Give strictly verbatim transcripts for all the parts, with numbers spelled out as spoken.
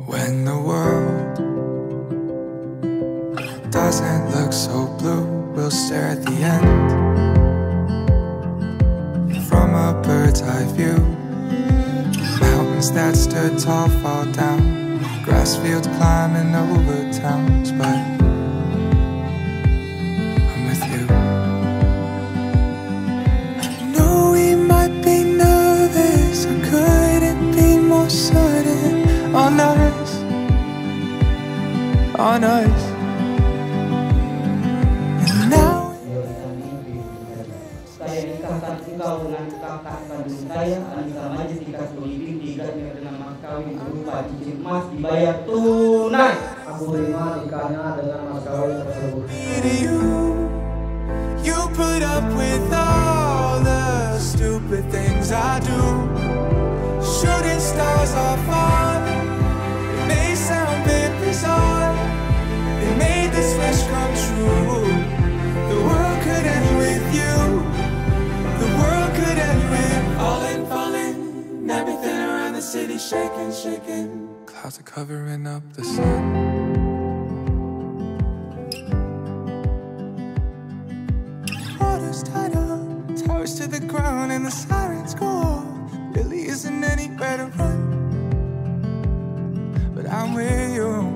When the world doesn't look so blue, we'll stare at the end from a bird's eye view. Mountains that stood tall fall down, grass fields climbing over towns, but I'm with you. I know we might be nervous, I couldn't be more certain on us, on us. And now saya nikahkan engkau dengan kakak kandung saya, Anissa Majistika Sulibing, diikat dengan mas kawin berupa cincin emas dibayar tunai. Aku terima nikahnya dengan mas kawin tersebut. You put up with all the stupid things I do. Shooting stars are fun. It may sound bit bizarre. It made this wish come true. The world could end with you. The world could end with falling, falling. Everything around the city shaking, shaking. Clouds are covering up the sun. Water's tied up, towers to the ground, and the sirens go off. Really isn't anywhere to run, but I'm with you.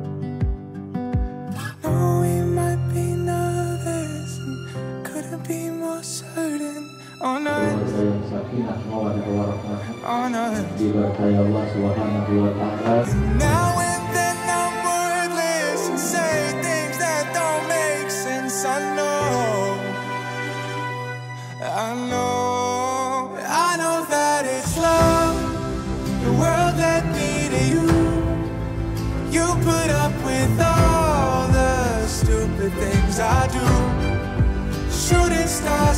Know we might be nervous and couldn't be more certain on us, on us. And now and then I'm wordless and say things that don't make sense. I know, I know, I know that it's love. The world led me to you. You put up with all the stupid things I do. Shooting stars